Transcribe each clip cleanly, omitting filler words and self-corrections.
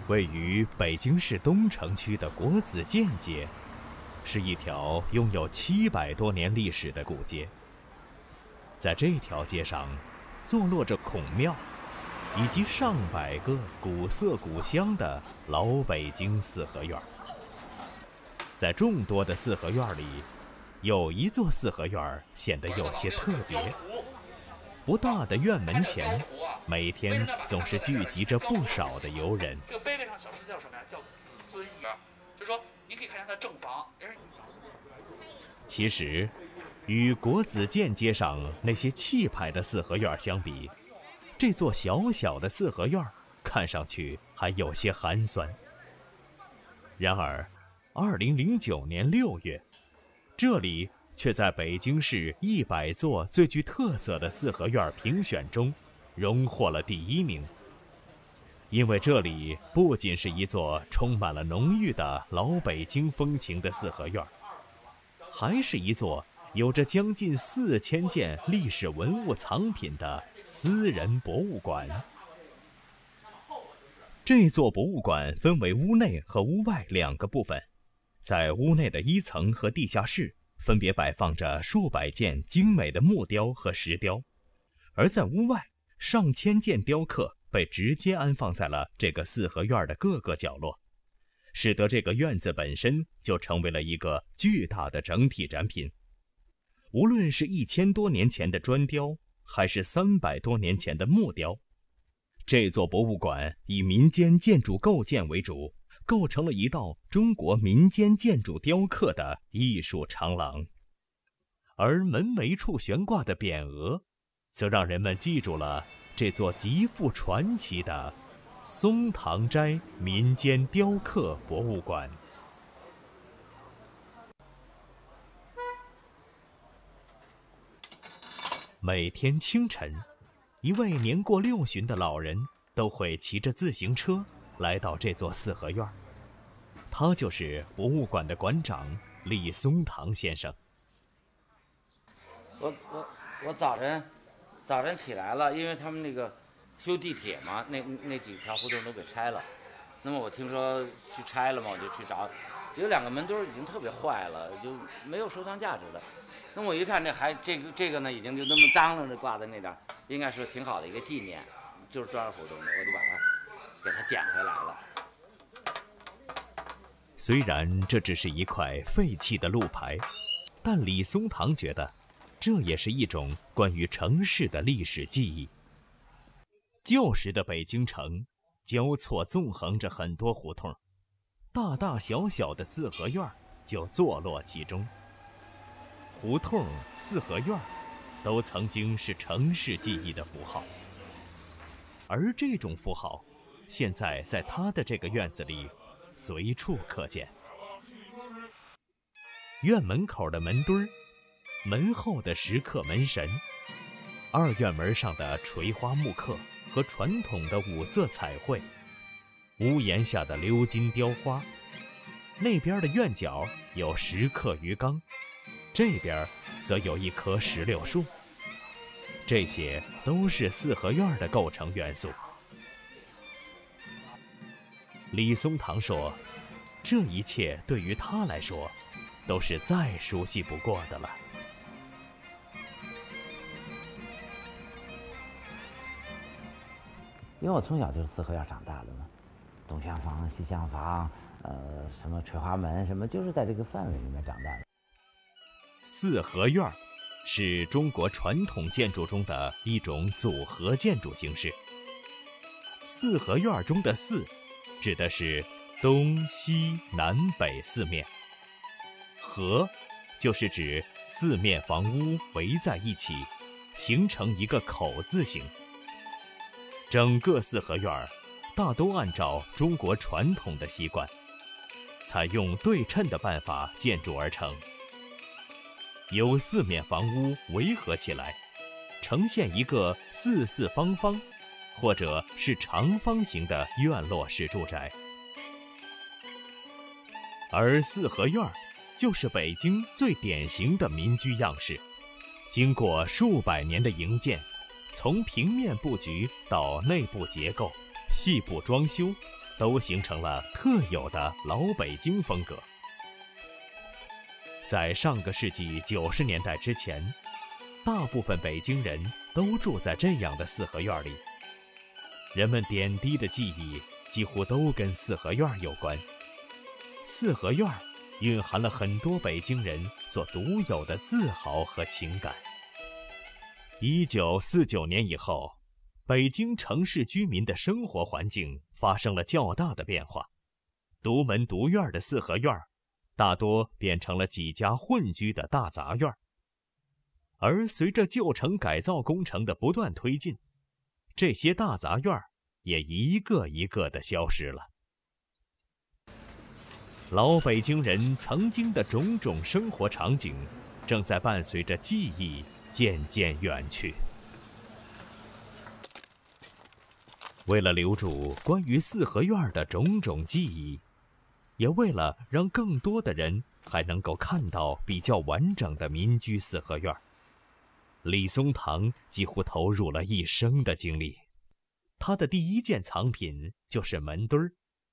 位于北京市东城区的国子监街，是一条拥有700多年历史的古街。在这条街上，坐落着孔庙，以及上百个古色古香的老北京四合院。在众多的四合院里，有一座四合院显得有些特别。不大的院门前，每天总是聚集着不少的游人。 这个碑位上小诗叫什么呀？叫子孙仪，就是说您可以看一下它的正房。 其实，与国子监街上那些气派的四合院相比，这座小小的四合院看上去还有些寒酸。然而，2009年6月，这里却在北京市100座最具特色的四合院评选中荣获了第1名。因为这里不仅是一座充满了浓郁的老北京风情的四合院，还是一座有着将近4000件历史文物藏品的私人博物馆。这座博物馆分为屋内和屋外2个部分，在屋内的1层和地下室分别摆放着数百件精美的木雕和石雕，而在屋外，上千件雕刻被直接安放在了这个四合院的各个角落，使得这个院子本身就成为了一个巨大的整体展品。无论是1000多年前的砖雕，还是300多年前的木雕，这座博物馆以民间建筑构建为主，构成了一道中国民间建筑雕刻的艺术长廊。而门楣处悬挂的匾额，则让人们记住了这座极富传奇的松堂斋民间雕刻博物馆。每天清晨，一位年过60的老人都会骑着自行车来到这座四合院，他就是博物馆的馆长李松堂先生。 我早晨起来了，因为他们那个修地铁嘛，那几条胡同都给拆了。那么我听说去拆了嘛，我就去找，有2个门墩已经特别坏了，就没有收藏价值了。那我一看这个呢，已经就那么脏了，挂在那点，应该是挺好的一个纪念，就是砖胡同的，我就把它给它捡回来了。 虽然这只是一块废弃的路牌，但李松堂觉得这也是一种关于城市的历史记忆。旧时的北京城交错纵横着很多胡同，大大小小的四合院就坐落其中。胡同、四合院都曾经是城市记忆的符号，而这种符号现在在他的这个院子里随处可见。院门口的门墩儿，门后的石刻门神，二院门上的垂花木刻和传统的5色彩绘，屋檐下的鎏金雕花，那边的院角有石刻鱼缸，这边则有一棵石榴树，这些都是四合院的构成元素。李松堂说，这一切对于他来说都是再熟悉不过的了。 因为我从小就是四合院长大的嘛，东厢房、西厢房，什么垂花门，什么就是在这个范围里面长大的。 四合院是中国传统建筑中的一种组合建筑形式。四合院中的四，指的是东西南北4面，合就是指4面房屋围在一起，形成一个口字形。整个四合院大都按照中国传统的习惯，采用对称的办法建筑而成，由4面房屋围合起来，呈现一个四四方方或者是长方形的院落式住宅。而四合院就是北京最典型的民居样式，经过数百年的营建，从平面布局到内部结构、细部装修， 都形成了特有的老北京风格。在上个世纪90年代之前，大部分北京人都住在这样的四合院里，人们点滴的记忆几乎都跟四合院有关。四合院蕴含了很多北京人所独有的自豪和情感。1949年以后，北京城市居民的生活环境发生了较大的变化，独门独院的四合院大多变成了几家混居的大杂院。而随着旧城改造工程的不断推进，这些大杂院也一个一个地消失了。老北京人曾经的种种生活场景，正在伴随着记忆渐渐远去。为了留住关于四合院的种种记忆，也为了让更多的人还能够看到比较完整的民居四合院，李松堂几乎投入了一生的精力。他的第一件藏品就是门墩儿。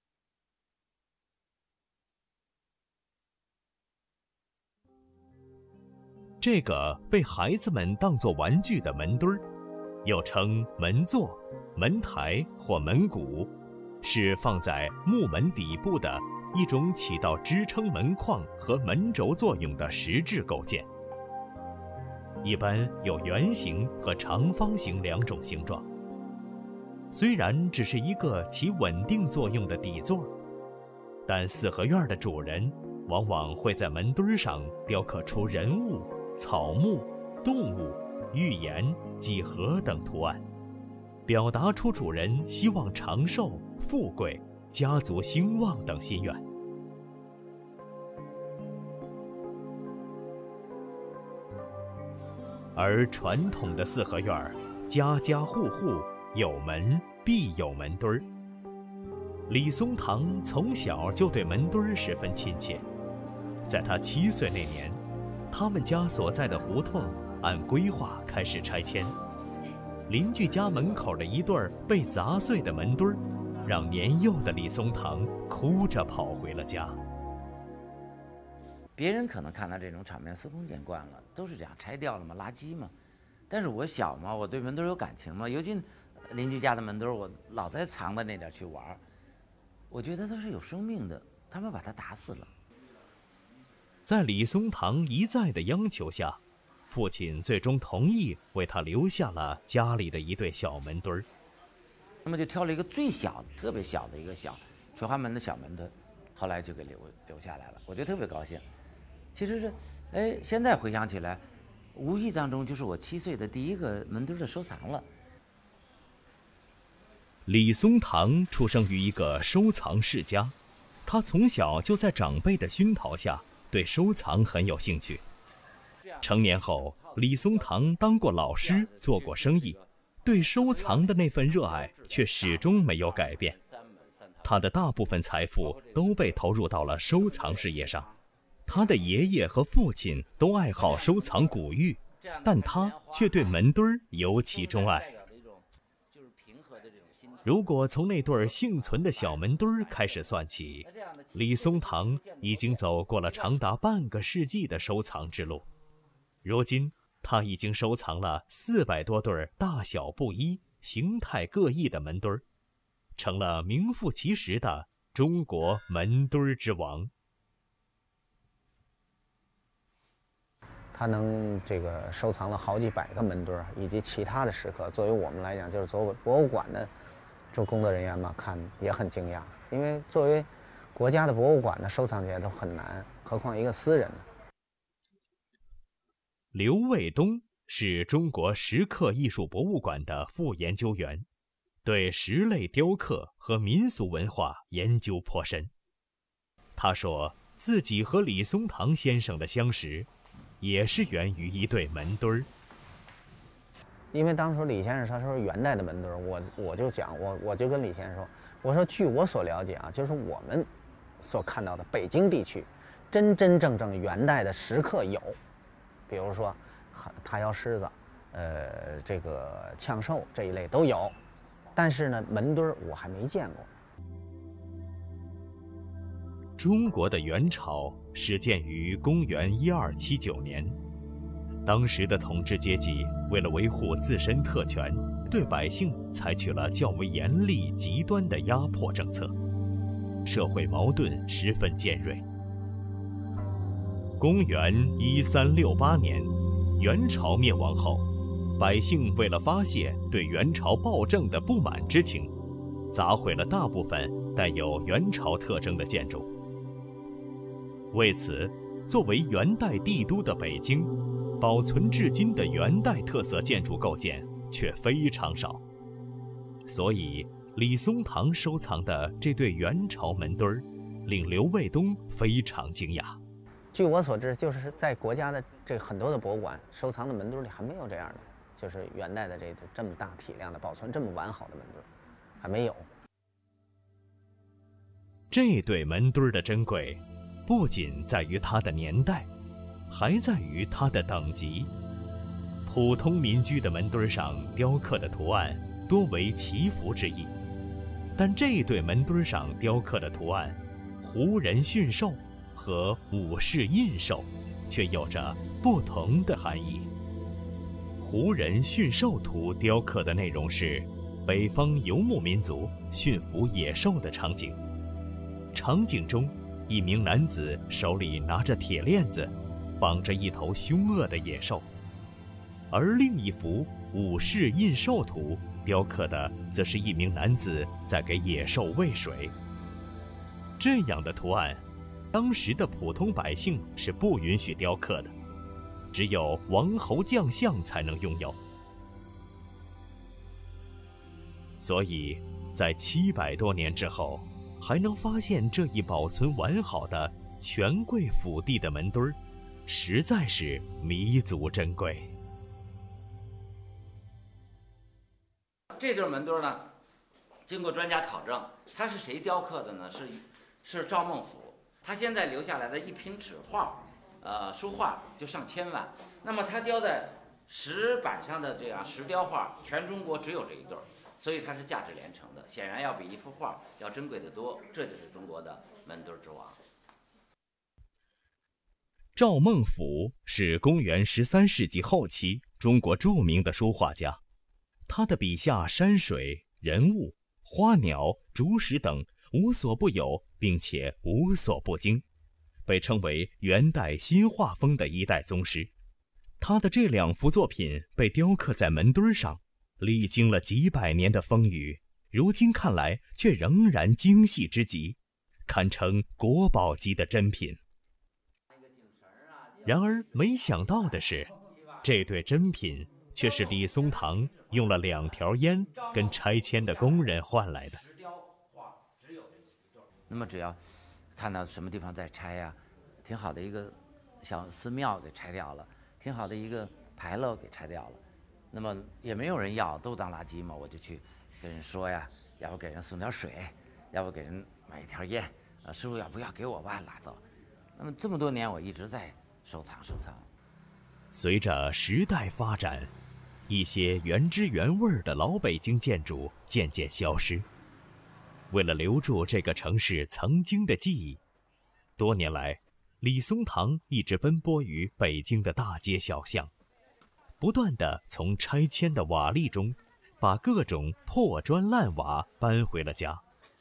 这个被孩子们当作玩具的门墩儿，又称门座、门台或门毂，是放在木门底部的一种起到支撑门框和门轴作用的石质构件。一般有圆形和长方形两种形状。虽然只是一个起稳定作用的底座，但四合院的主人往往会在门墩上雕刻出人物、草木、动物、寓言、几何等图案，表达出主人希望长寿、富贵、家族兴旺等心愿。而传统的四合院，家家户户有门必有门墩儿。李松堂从小就对门墩儿十分亲切，在他7岁那年，他们家所在的胡同按规划开始拆迁，邻居家门口的一对被砸碎的门墩儿，让年幼的李松堂哭着跑回了家。 别人可能看到这种场面司空见惯了，都是这样拆掉了嘛，垃圾嘛。但是我小嘛，我对门墩有感情嘛，尤其邻居家的门墩，我老在藏在那点去玩，我觉得它是有生命的，他们把它打死了。 在李松堂一再的央求下，父亲最终同意为他留下了家里的一对小门墩儿。 那么就挑了一个最小的、特别小的一个小垂花门的小门墩，后来就给留下来了，我觉得特别高兴。其实是，现在回想起来，无意当中就是我7岁的第一个门墩的收藏了。 李松堂出生于一个收藏世家，他从小就在长辈的熏陶下对收藏很有兴趣。成年后，李松堂当过老师，做过生意，对收藏的那份热爱却始终没有改变。他的大部分财富都被投入到了收藏事业上。他的爷爷和父亲都爱好收藏古玉，但他却对门墩尤其钟爱。如果从那对幸存的小门墩开始算起，李松堂已经走过了长达半个世纪的收藏之路。如今，他已经收藏了400多对大小不一、形态各异的门墩，成了名副其实的中国门墩之王。 他能这个收藏了好几百个门墩以及其他的石刻，作为我们来讲，就是作为博物馆的这工作人员嘛，看也很惊讶，因为作为国家的博物馆的收藏起来都很难，何况一个私人的。 刘卫东是中国石刻艺术博物馆的副研究员，对石类雕刻和民俗文化研究颇深。他说自己和李松堂先生的相识也是源于一对门墩儿。 因为当时李先生他说元代的门墩儿，我就讲，我就跟李先生说，我说据我所了解啊，就是我们所看到的北京地区真正元代的石刻有，比如说踏腰狮子，这个呛兽这一类都有，但是呢门墩儿我还没见过。 中国的元朝始建于公元1279年，当时的统治阶级为了维护自身特权，对百姓采取了较为严厉极端的压迫政策，社会矛盾十分尖锐。公元1368年，元朝灭亡后，百姓为了发泄对元朝暴政的不满之情，砸毁了大部分带有元朝特征的建筑。为此，作为元代帝都的北京，保存至今的元代特色建筑构件却非常少。所以，李松堂收藏的这对元朝门墩儿，令刘卫东非常惊讶。 据我所知，就是在国家的这很多的博物馆收藏的门墩里还没有这样的，就是元代的这么大体量的、保存这么完好的门墩，还没有。 这对门墩的珍贵，不仅在于它的年代，还在于它的等级。普通民居的门墩上雕刻的图案多为祈福之意，但这对门墩上雕刻的图案，胡人驯兽和武士印绶，却有着不同的含义。胡人驯兽图雕刻的内容是北方游牧民族驯服野兽的场景，场景中一名男子手里拿着铁链子，绑着一头凶恶的野兽，而另一幅武士印绶图雕刻的则是一名男子在给野兽喂水。这样的图案，当时的普通百姓是不允许雕刻的，只有王侯将相才能拥有。所以，在700多年之后，还能发现这一保存完好的权贵府邸的门墩儿，实在是弥足珍贵。 这对门墩呢，经过专家考证，它是谁雕刻的呢？是赵孟俯。他现在留下来的一拼纸画，书画就上千万。那么他雕在石板上的这样石雕画，全中国只有这一对儿，所以它是价值连城的，显然要比一幅画要珍贵得多。这就是中国的门墩之王。 赵孟俯是公元13世纪后期中国著名的书画家，他的笔下山水、人物、花鸟、竹石等无所不有，并且无所不精，被称为元代新画风的一代宗师。他的这2幅作品被雕刻在门墩上，历经了几百年的风雨，如今看来却仍然精细之极，堪称国宝级的珍品。然而没想到的是，这对珍品却是李松堂用了2条烟跟拆迁的工人换来的。 那么只要看到什么地方在拆呀，挺好的一个小寺庙给拆掉了，挺好的一个牌楼给拆掉了，那么也没有人要，都当垃圾嘛，我就去跟人说呀，要不给人送点水，要不给人买一条烟，师傅要不要给我吧，拿走。那么这么多年我一直在收藏。 随着时代发展，一些原汁原味的老北京建筑渐渐消失。为了留住这个城市曾经的记忆，多年来，李松堂一直奔波于北京的大街小巷，不断地从拆迁的瓦砾中，把各种破砖烂瓦搬回了家。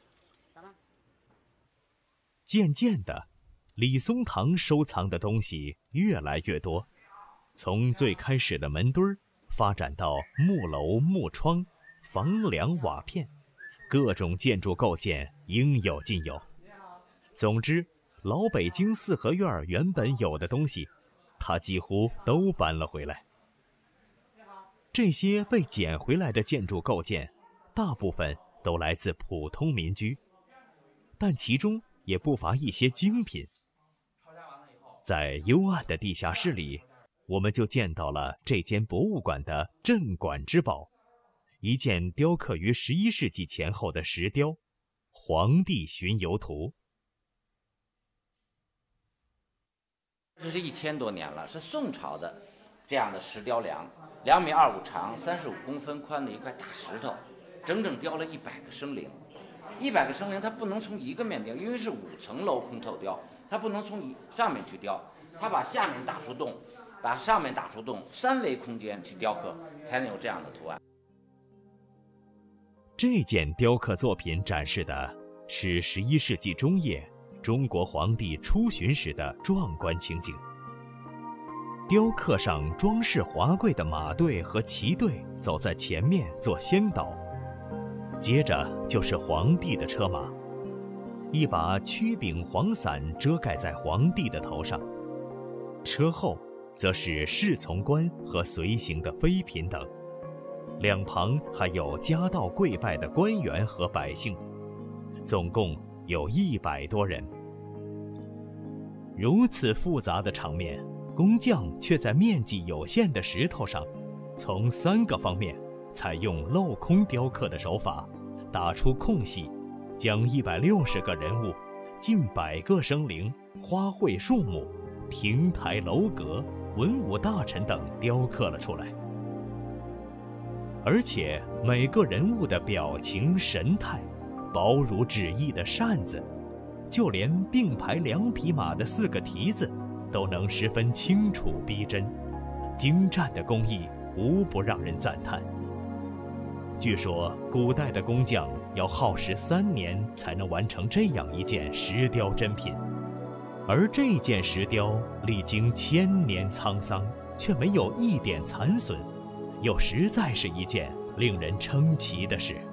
渐渐的，李松堂收藏的东西越来越多，从最开始的门墩儿，发展到木楼、木窗、房梁、瓦片，各种建筑构件应有尽有。总之，老北京四合院原本有的东西，他几乎都搬了回来。这些被捡回来的建筑构件，大部分都来自普通民居，但其中也不乏一些精品。在幽暗的地下室里，我们就见到了这间博物馆的镇馆之宝，一件雕刻于11世纪前后的石雕《皇帝巡游图》。 这是1000多年了，是宋朝的这样的石雕梁，2.25米长，35公分宽的一块大石头，整整雕了100个生灵。 100个生灵它不能从一个面雕，因为是5层镂空透雕，它不能从上面去雕，它把下面打出洞，把上面打出洞，3维空间去雕刻，才能有这样的图案。 这件雕刻作品展示的是11世纪中叶中国皇帝出巡时的壮观情景。雕刻上装饰华贵的马队和骑队走在前面做先导，接着就是皇帝的车马，一把曲柄黄伞遮盖在皇帝的头上，车后则是侍从官和随行的妃嫔等，两旁还有夹道跪拜的官员和百姓，总共有100多人。如此复杂的场面，工匠却在面积有限的石头上，从3个方面采用镂空雕刻的手法，打出空隙，将160个人物、近100个生灵、花卉树木、亭台楼阁、文武大臣等雕刻了出来。而且每个人物的表情神态，薄如纸翼的扇子，就连并排2匹马的4个蹄子都能十分清楚逼真，精湛的工艺无不让人赞叹。据说古代的工匠要耗时3年才能完成这样一件石雕珍品，而这件石雕历经1000年沧桑，却没有一点残损，又实在是一件令人称奇的事。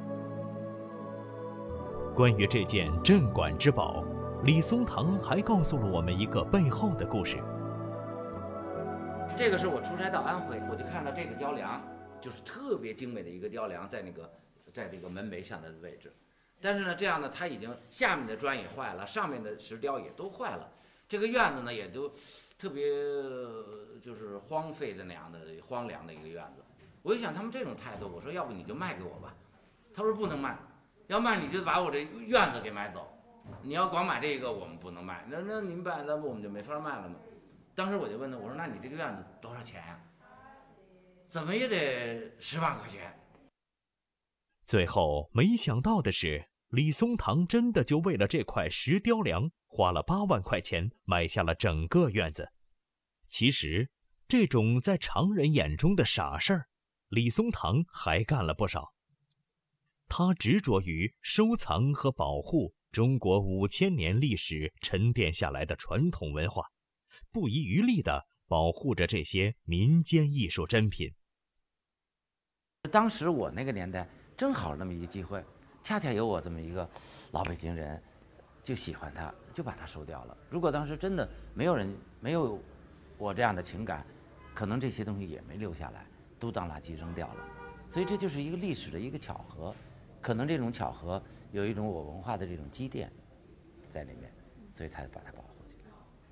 关于这件镇馆之宝，李松堂还告诉了我们一个背后的故事。 这个是我出差到安徽，我就看到这个雕梁，就是特别精美的一个雕梁，在这个门楣上的位置。但是呢，这样呢，它已经下面的砖也坏了，上面的石雕也都坏了，这个院子呢也都特别就是荒废的那样的荒凉的一个院子。我就想他们这种态度，我说要不你就卖给我吧。他说不能卖，要卖你就把我这院子给买走。你要光买这个我们不能卖，那你买了我们就没法卖了嘛。当时我就问他，我说那你这个院子多少钱呀？怎么也得10万块钱。 最后没想到的是，李松堂真的就为了这块石雕梁花了8万块钱买下了整个院子。其实这种在常人眼中的傻事儿，李松堂还干了不少。他执着于收藏和保护中国5000年历史沉淀下来的传统文化，不遗余力地保护着这些民间艺术珍品。 当时我那个年代正好那么一个机会，恰恰有我这么一个老北京人就喜欢它，就把它收掉了。如果当时真的没有我这样的情感，可能这些东西也没留下来，都当垃圾扔掉了。所以这就是一个历史的一个巧合，可能这种巧合有一种我文化的这种积淀在里面，所以才把它保护起来。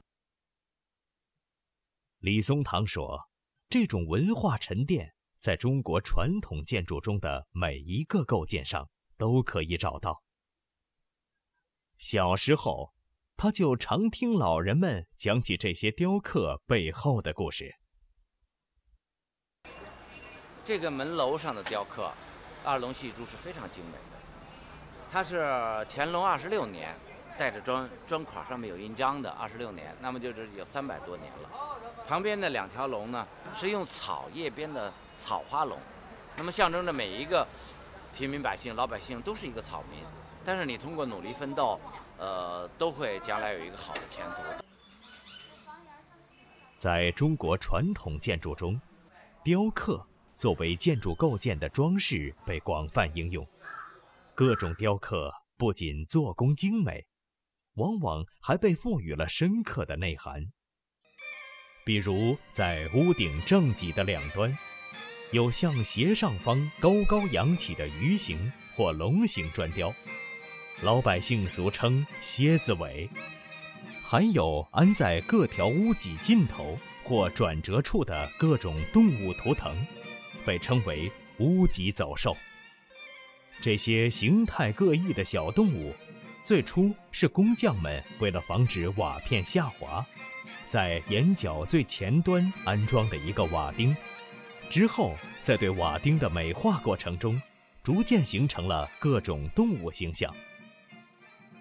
李松堂说，这种文化沉淀在中国传统建筑中的每一个构件上都可以找到。小时候，他就常听老人们讲起这些雕刻背后的故事。 这个门楼上的雕刻，二龙戏珠是非常精美的。它是乾隆26年带着砖块上面有印章的26年，那么就是有300多年了。旁边的2条龙呢是用草叶编的草花龙，那么象征着每一个平民百姓、老百姓都是一个草民，但是你通过努力奋斗，都会将来有一个好的前途。 在中国传统建筑中，雕刻作为建筑构件的装饰被广泛应用。各种雕刻不仅做工精美，往往还被赋予了深刻的内涵。比如在屋顶正脊的两端，有向斜上方高高扬起的鱼形或龙形砖雕，老百姓俗称蝎子尾。还有安在各条屋脊尽头或转折处的各种动物图腾，被称为屋脊走兽。这些形态各异的小动物，最初是工匠们为了防止瓦片下滑，在檐角最前端安装的一个瓦钉，之后在对瓦钉的美化过程中，逐渐形成了各种动物形象，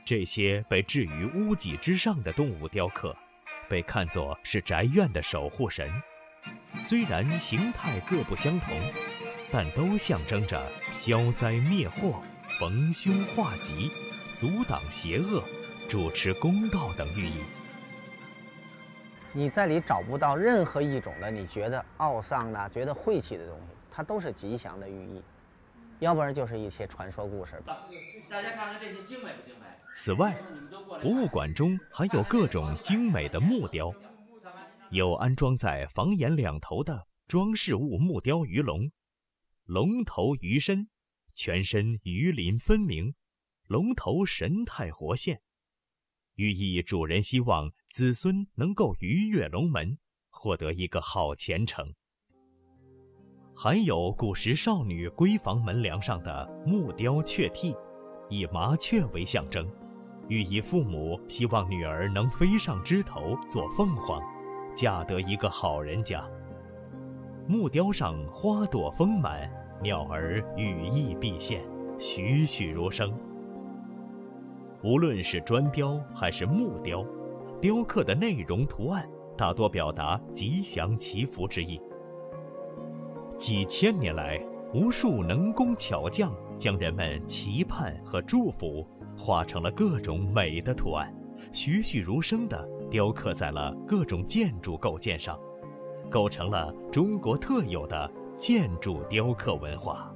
这些被置于屋脊之上的动物雕刻，被看作是宅院的守护神。虽然形态各不相同，但都象征着消灾灭祸、逢凶化吉、阻挡邪恶、主持公道等寓意。 你在里找不到任何一种的你觉得懊丧的、觉得晦气的东西，它都是吉祥的寓意，要不然就是一些传说故事。 大家看看这些精美不精美？ 此外，博物馆中还有各种精美的木雕，有安装在房檐两头的装饰物木雕鱼龙，龙头鱼身，全身鱼鳞分明，龙头神态活现，寓意主人希望子孙能够鱼跃龙门，获得一个好前程。还有古时少女闺房门梁上的木雕雀替，以麻雀为象征，寓意父母希望女儿能飞上枝头做凤凰，嫁得一个好人家。木雕上花朵丰满，鸟儿羽翼毕现，栩栩如生。无论是砖雕还是木雕，雕刻的内容图案大多表达吉祥祈福之意。几千年来，无数能工巧匠将人们期盼和祝福画成了各种美的图案，栩栩如生地雕刻在了各种建筑构件上，构成了中国特有的建筑雕刻文化。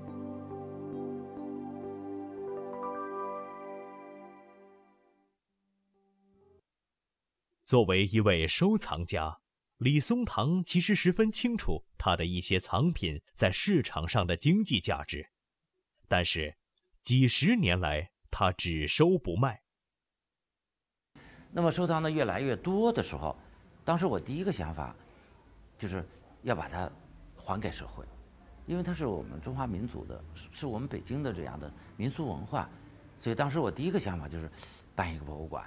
作为一位收藏家，李松堂其实十分清楚他的一些藏品在市场上的经济价值，但是几十年来他只收不卖。 那么收藏的越来越多的时候，当时我第一个想法就是要把它还给社会，因为它是我们中华民族的，是我们北京的这样的民俗文化，所以当时我第一个想法就是办一个博物馆。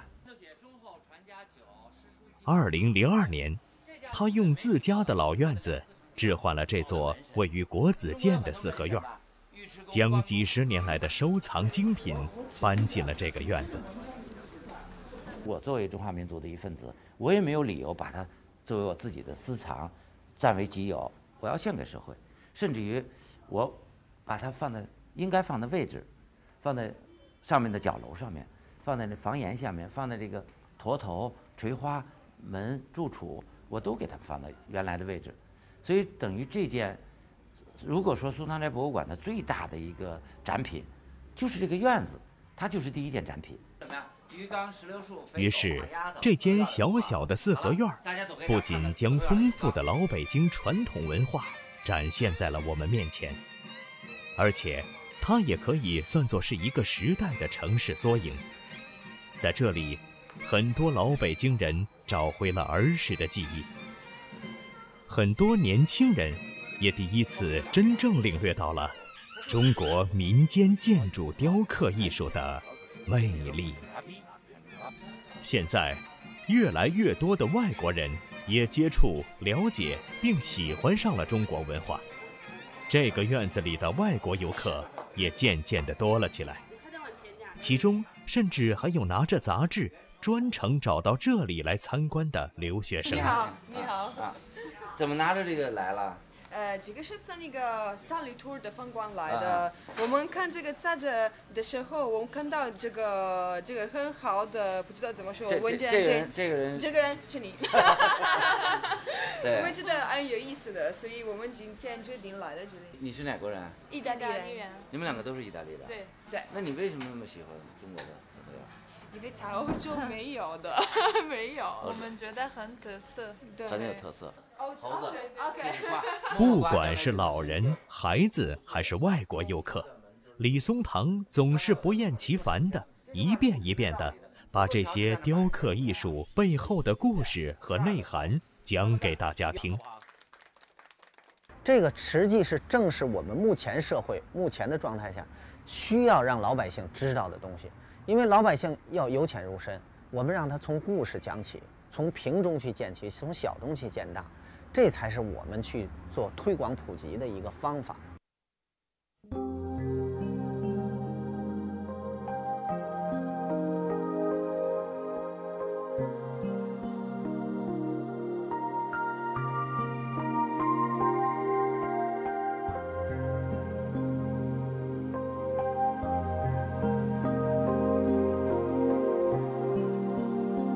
2002年，他用自家的老院子置换了这座位于国子监的四合院，将几十年来的收藏精品搬进了这个院子。 我作为中华民族的一份子，我也没有理由把它作为我自己的私藏占为己有，我要献给社会，甚至于我把它放在应该放的位置，放在上面的角楼上面，放在那房檐下面，放在这个驼头、垂花、门、柱础，我都给它放在原来的位置。所以等于这件，如果说松堂斋博物馆的最大的一个展品，就是这个院子，它就是第一件展品。 于是，这间小小的四合院不仅将丰富的老北京传统文化展现在了我们面前，而且它也可以算作是一个时代的城市缩影。在这里，很多老北京人找回了儿时的记忆，很多年轻人也第一次真正领略到了中国民间建筑雕刻艺术的魅力。现在，越来越多的外国人也接触、了解并喜欢上了中国文化，这个院子里的外国游客也渐渐地多了起来，其中甚至还有拿着杂志专程找到这里来参观的留学生。 你好，你好。 啊，怎么拿着这个来了？ 这个是从那个三里屯的饭馆来的。我们看这个杂志的时候，我们看到这个很好的，不知道怎么说文件。 这个人是你。 对。 我们觉得很有意思的，所以我们今天决定来到这里。 你是哪国人？ 意大利人。 你们两个都是意大利的。 对。 那你为什么那么喜欢中国的四合院？ 因为在欧洲没有的，没有，我们觉得很特色，对， 很有特色。猴子， 不管是老人、孩子还是外国游客，李松堂总是不厌其烦地一遍一遍地把这些雕刻艺术背后的故事和内涵讲给大家听。 这个实际是正是我们目前社会目前的状态下需要让老百姓知道的东西，因为老百姓要由浅入深，我们让他从故事讲起，从平中去见起，从小中去见大，这才是我们去做推广普及的一个方法。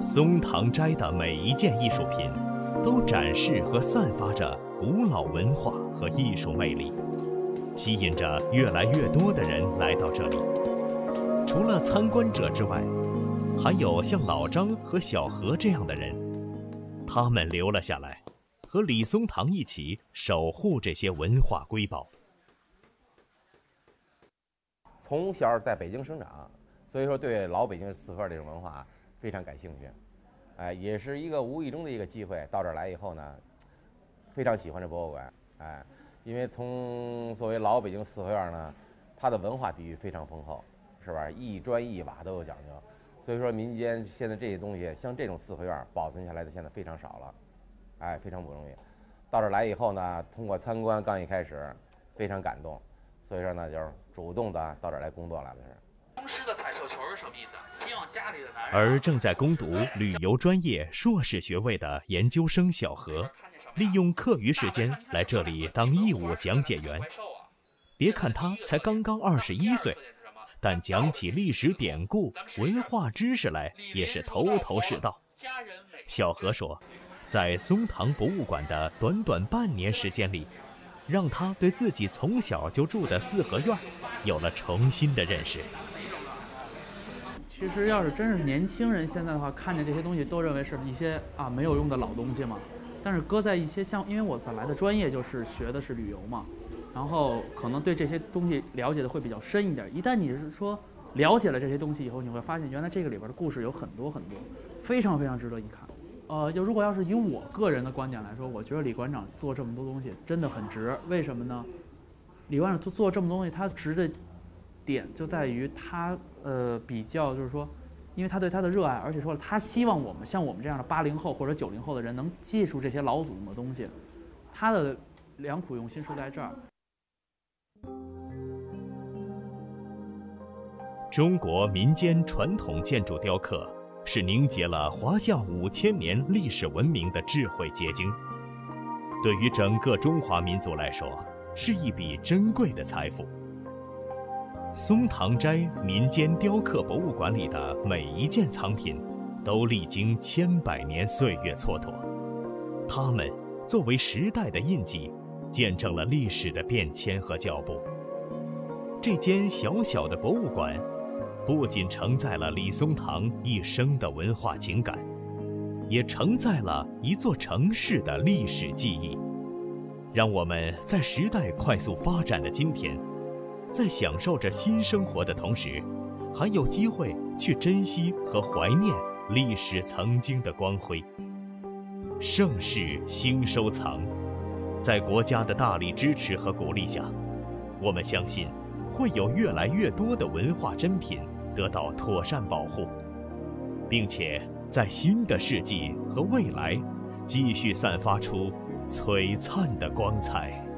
松堂斋的每一件艺术品，都展示和散发着古老文化和艺术魅力，吸引着越来越多的人来到这里。除了参观者之外，还有像老张和小何这样的人，他们留了下来，和李松堂一起守护这些文化瑰宝。 从小在北京生长，所以说对老北京四合院这种文化非常感兴趣。也是一个无意中的一个机会，到这儿来以后呢，非常喜欢这博物馆。因为从作为老北京四合院呢，它的文化底蕴非常丰厚，是吧？一砖一瓦都有讲究，所以说民间现在这些东西，像这种四合院保存下来的现在非常少了，非常不容易。到这儿来以后呢，通过参观刚一开始，非常感动，所以说呢，就是主动的到这儿来工作来了是。 公狮的彩绣球是什么意思？希望家里的男人。 而正在攻读旅游专业硕士学位的研究生小何，利用课余时间来这里当义务讲解员。别看他才刚刚21岁，但讲起历史典故、文化知识来也是头头是道。小何说，在松堂博物馆的短短半年时间里，让他对自己从小就住的四合院有了重新的认识。 其实要是真是年轻人现在的话，看见这些东西都认为是一些没有用的老东西嘛。但是搁在一些因为我本来的专业就是学的是旅游嘛，然后可能对这些东西了解的会比较深一点。一旦你是说了解了这些东西以后，你会发现原来这个里边的故事有很多很多，非常非常值得一看。就如果要是以我个人的观点来说，我觉得李馆长做这么多东西真的很值。为什么呢？李馆长做这么多东西，他值的点就在于他比较就是说，因为他对他的热爱，而且说他希望我们像我们这样的80后或者90后的人能记住这些老祖宗的东西，他的良苦用心是在这儿。 中国民间传统建筑雕刻是凝结了华夏5000年历史文明的智慧结晶，对于整个中华民族来说，是一笔珍贵的财富。松堂斋民间雕刻博物馆里的每一件藏品，都历经千百年岁月蹉跎，它们作为时代的印记，见证了历史的变迁和脚步。这间小小的博物馆，不仅承载了李松堂一生的文化情感，也承载了一座城市的历史记忆，让我们在时代快速发展的今天，在享受着新生活的同时，还有机会去珍惜和怀念历史曾经的光辉。盛世兴收藏，在国家的大力支持和鼓励下，我们相信会有越来越多的文化珍品得到妥善保护，并且在新的世纪和未来继续散发出璀璨的光彩。